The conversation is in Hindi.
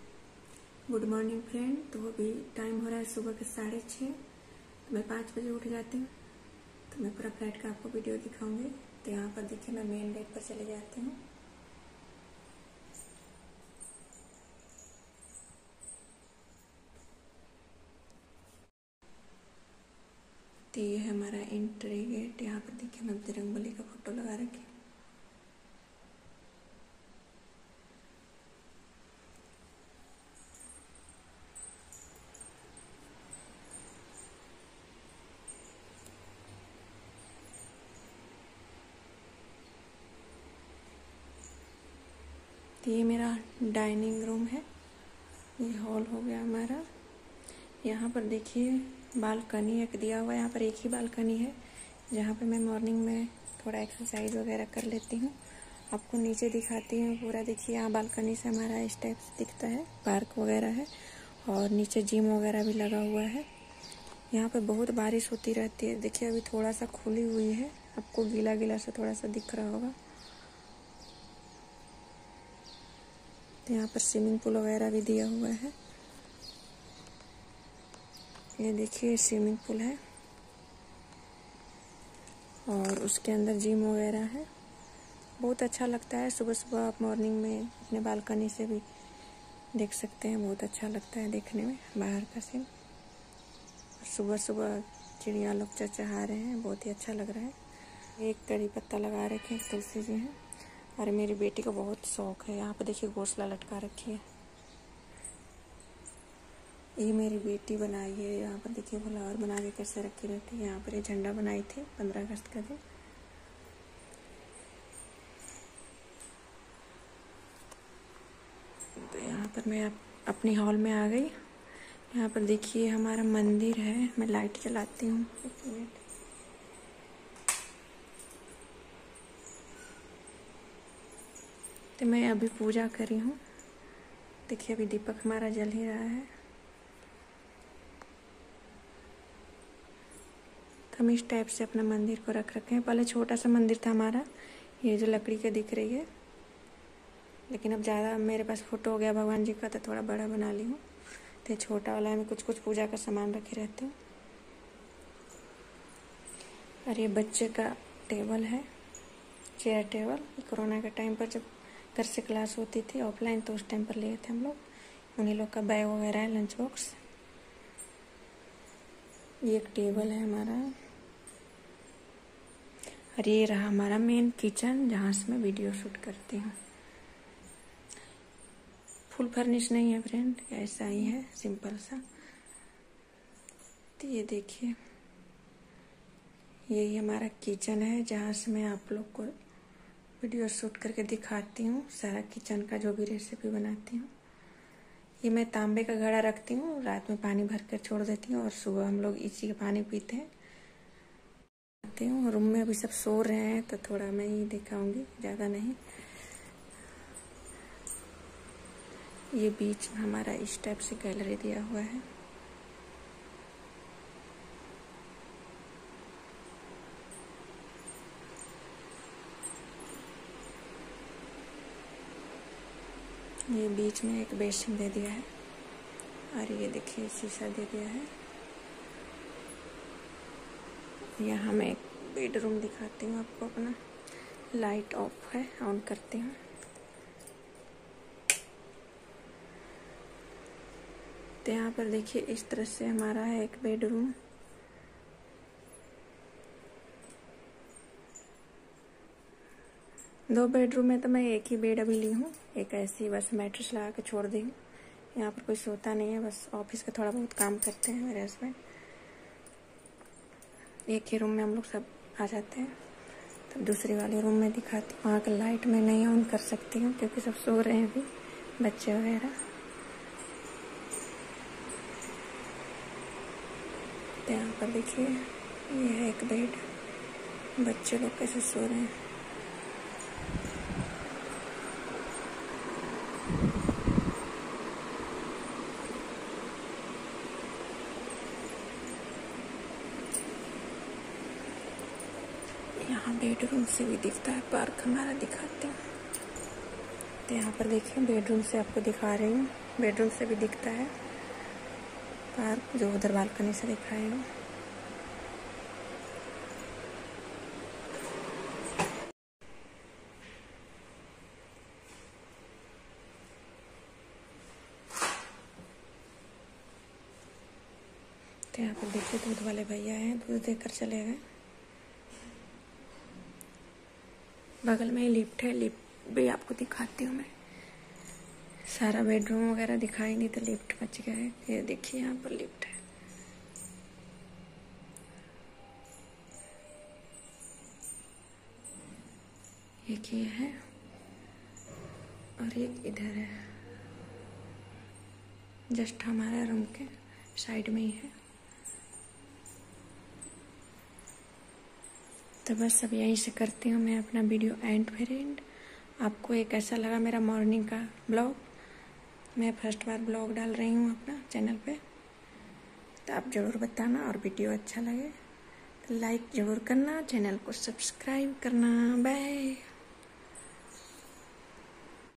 Good morning friend. तो अभी टाइम हो रहा है सुबह के 6:30। मैं 5 बजे उठ जाती हूँ। तो मैं पूरा फ्लैट का आपको वीडियो दिखाऊंगी। तो यहाँ पर देखिए मैं मेन गेट पर चले जाती हूँ। तो ये है हमारा एंट्री गेट। यहाँ पर देखिए मैं बजरंगबली का फोटो लगा रखी। तो ये मेरा डाइनिंग रूम है। ये हॉल हो गया हमारा। यहाँ पर देखिए बालकनी एक दिया हुआ है। यहाँ पर एक ही बालकनी है जहाँ पे मैं मॉर्निंग में थोड़ा एक्सरसाइज वगैरह कर लेती हूँ। आपको नीचे दिखाती हूँ पूरा। देखिए यहाँ बालकनी से हमारा स्टेप्स दिखता है, पार्क वगैरह है और नीचे जिम वगैरह भी लगा हुआ है। यहाँ पे बहुत बारिश होती रहती है। देखिए अभी थोड़ा सा खुली हुई है, आपको गीला गीला सा थोड़ा सा दिख रहा होगा। तो यहाँ पर स्विमिंग पूल वगैरह भी दिया हुआ है। ये देखिए स्विमिंग पूल है और उसके अंदर जिम वगैरह है। बहुत अच्छा लगता है। सुबह सुबह आप मॉर्निंग में अपने बालकनी से भी देख सकते हैं। बहुत अच्छा लगता है देखने में बाहर का सीन। सुबह सुबह चिड़िया लोग चहचहा रहे हैं, बहुत ही अच्छा लग रहा है। एक कड़ी पत्ता लगा रखे हैं, तुलसी जी हैं। और मेरी बेटी को बहुत शौक है। यहाँ पे देखिए घोंसला लटका रखी है। ये मेरी बेटी बनाई है। यहाँ पर देखिए फ्लावर बना के कैसे रखी रहती है। यहाँ पर ये झंडा बनाई थी 15 अगस्त का दिन। तो यहाँ पर मैं अपनी हॉल में आ गई। यहाँ पर देखिए हमारा मंदिर है। मैं लाइट जलाती हूँ, एक मिनट। तो मैं अभी पूजा करी हूँ। देखिए अभी दीपक हमारा जल ही रहा है। तो हम इस टाइप से अपना मंदिर को रख रखे हैं। पहले छोटा सा मंदिर था हमारा, ये जो लकड़ी का दिख रही है। लेकिन अब ज़्यादा मेरे पास फोटो हो गया भगवान जी का, तो थोड़ा बड़ा बना ली हूँ। तो छोटा वाला में कुछ कुछ पूजा का सामान रखे रहते हैं। और ये बच्चे का टेबल है, चेयर टेबल। कोरोना के टाइम पर जब घर से क्लास होती थी ऑफलाइन, तो उस टाइम पर लिए थे हम लोग। उन्हीं लोग का बैग वगैरह है, लंच बॉक्स। ये एक टेबल है हमारा। और ये रहा हमारा मेन किचन, जहाँ से मैं वीडियो शूट करती हूँ। फुल फर्निश नहीं है फ्रेंड, ऐसा ही है सिंपल सा। तो ये देखिए यही हमारा किचन है, जहाँ से मैं आप लोग को वीडियो शूट करके दिखाती हूँ सारा किचन का, जो भी रेसिपी बनाती हूँ। ये मैं तांबे का घड़ा रखती हूँ, रात में पानी भर कर छोड़ देती हूँ और सुबह हम लोग इसी का पानी पीते हैं। रूम में अभी सब सो रहे हैं, तो थोड़ा मैं ही दिखाऊंगी, ज़्यादा नहीं। ये बीच में हमारा इस टाइप से गैलरी दिया हुआ है। ये बीच में एक बेसिन दे दिया है और ये देखिए शीशा दे दिया है। यहाँ मैं एक बेडरूम दिखाती हूँ आपको अपना। लाइट ऑफ है, ऑन करती हूँ। तो यहाँ पर देखिए इस तरह से हमारा है एक बेडरूम। दो बेडरूम में तो मैं एक ही बेड अभी ली हूँ। एक ऐसी बस मैट्रेस लगा के छोड़ दी हूँ। यहाँ पर कोई सोता नहीं है, बस ऑफिस का थोड़ा बहुत काम करते हैं मेरे हस्बैंड। एक ही रूम में हम लोग सब आ जाते हैं। तब दूसरी वाले रूम में दिखाती हूँ। वहाँ का लाइट मैं नहीं ऑन कर सकती हूँ क्योंकि सब सो रहे हैं अभी, बच्चे वगैरह। तो यहाँ पर देखिए ये है एक बेड, बच्चे लोग कैसे सो रहे हैं। यहाँ बेडरूम से भी दिखता है पार्क हमारा, दिखाते हैं। तो यहाँ पर देखिए बेडरूम से आपको दिखा रही हूँ, बेडरूम से भी दिखता है पार्क जो उधर बालकनी से दिखाएगा। तो यहाँ पर देखिए दूध वाले भैया हैं, दूध देकर चले गए। बगल में ही लिफ्ट है, लिफ्ट भी आपको दिखाती हूँ मैं। सारा बेडरूम वगैरह दिखाई नहीं तो लिफ्ट बच गया है। ये देखिए यहाँ पर लिफ्ट है। एक ये है और एक इधर है, जस्ट हमारा रूम के साइड में ही है। तो बस अब यहीं से करती हूँ मैं अपना वीडियो एंड फ्रेंड। आपको एक कैसा लगा मेरा मॉर्निंग का ब्लॉग? मैं फर्स्ट बार ब्लॉग डाल रही हूँ अपना चैनल पे, तो आप ज़रूर बताना। और वीडियो अच्छा लगे तो लाइक ज़रूर करना, चैनल को सब्सक्राइब करना। बाय।